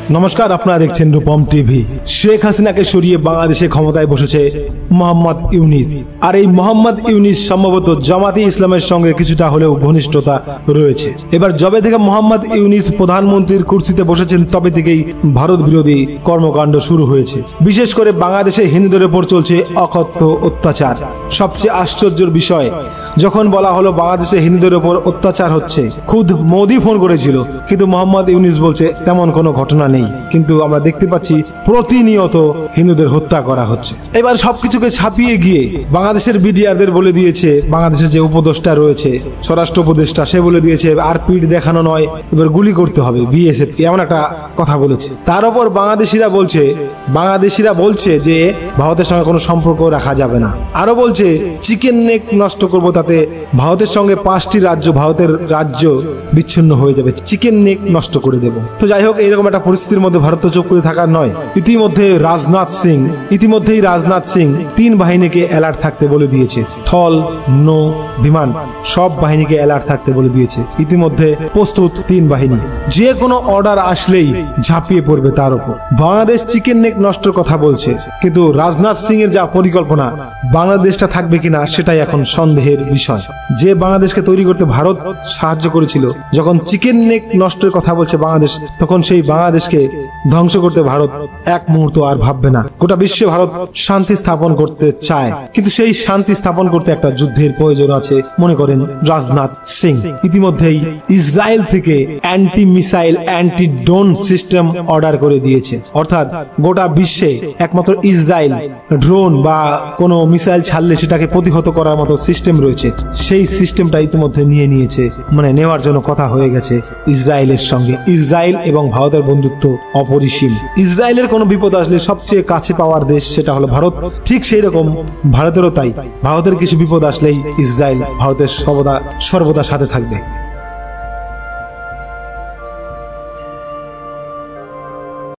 নমস্কার, আপনারা দেখছেন রূপম টিভি। শেখ হাসিনাকে সরিয়ে বাংলাদেশে ক্ষমতায় বসেছে মোহাম্মদ ইউনিস। আর এই মোহাম্মদ ইউনিস সম্ভবত জামাতে ইসলামের সঙ্গে কিছুটা হলেও ঘনিষ্ঠতা রয়েছে। এবার যবে থেকে মোহাম্মদ ইউনিস প্রধানমন্ত্রীর কুর্সিতে বসেছেন তবে থেকেই ভারত বিরোধী কর্মকাণ্ড শুরু হয়েছে। বিশেষ করে বাংলাদেশে হিন্দুদের উপর চলছে অকথ্য অত্যাচার। সবচেয়ে আশ্চর্যের বিষয়, যখন বলা হলো বাংলাদেশে হিন্দুদের উপর অত্যাচার হচ্ছে, খুদ মোদি ফোন করেছিল, কিন্তু মোহাম্মদ ইউনিস বলছে তেমন কোনো ঘটনা নেই। কিন্তু আমরা দেখতে পাচ্ছি প্রতিনিয়ত হিন্দুদের হত্যা করা হচ্ছে। এবার সবকিছুকে ছাপিয়ে গিয়ে বাংলাদেশের বিডিআরদের বলে দিয়েছে, বাংলাদেশের যে উপদেষ্টা রয়েছে, স্বরাষ্ট্র উপদেষ্টা, সে বলে দিয়েছে আর পিঠ দেখানো নয়, এবার গুলি করতে হবে বিএসএফ কে, এমন একটা কথা বলেছে। তার উপর বাংলাদেশিরা বলছে যে ভারতের সঙ্গে কোনো সম্পর্ক রাখা যাবে না। আরো বলছে চিকেন নেক নষ্ট করবো, তাতে ভারতের সঙ্গে 5টি রাজ্য, ভারতের রাজ্য বিচ্ছিন্ন হয়ে যাবে, চিকেন নেক নষ্ট করে দেব। তো যাই হোক, এইরকম একটা পরিস্থিতির মধ্যে ভারত তো চুপ করে থাকার নয়। ইতিমধ্যেই রাজনাথ সিং 3 বাহিনীকে অ্যালার্ট থাকতে বলে দিয়েছে। স্থল, নৌ, বিমান সব বাহিনীকে অ্যালার্ট থাকতে বলে দিয়েছে। ইতিমধ্যে প্রস্তুত 3 বাহিনী, যে কোনো অর্ডার আসলেই ঝাঁপিয়ে পড়বে তার উপর। বাংলাদেশ চিকেন নেক নষ্টের কথা বলছে, কিন্তু রাজনাথ সিং এর যা পরিকল্পনা, বাংলাদেশটা থাকবে কিনা সেটাই এখন সন্দেহের বিষয়। যে বাংলাদেশকে তৈরি করতে ভারত সাহায্য করেছিল, যখন চিকেন নেক নষ্টের কথা বলছে বাংলাদেশ, তখন সেই বাংলাদেশকে ধ্বংস করতে ভারত এক মুহূর্ত আর ভাববে না। গোটা বিশ্বে ভারত শান্তি স্থাপন করতে চায়, কিন্তু সেই শান্তি স্থাপন করতে একটা যুদ্ধের প্রয়োজন আছে, মনে করেন রাজনাথ সিং। ইতিমধ্যেই ইসরায়েল থেকে anti missile, anti drone system order করে দিয়েছে। অর্থাৎ গোটা বিশ্বে একমাত্র ইসরায়েল ড্রোন বা কোনো মিসাইল ছাড়লে সেটাকে প্রতিহত করার মতো সিস্টেম রয়েছে। সেই সিস্টেমটা ইতিমধ্যে নিয়েছে, নেওয়ার জন্য কথা হয়ে গেছে ইসরায়েলের সঙ্গে। ইসরায়েল এবং ভারতের বন্ধুত্ব অপরিসীম। ইসরায়েলের কোনো বিপদ আসলে সবচেয়ে কাছে পাওয়ার দেশ সেটা হলো ভারত। ঠিক সেই রকম ভারতেরও তাই। ভারতের কিছু বিপদ আসলেই ইসরায়েল ভারতের সর্বদা সাথে থাকবে।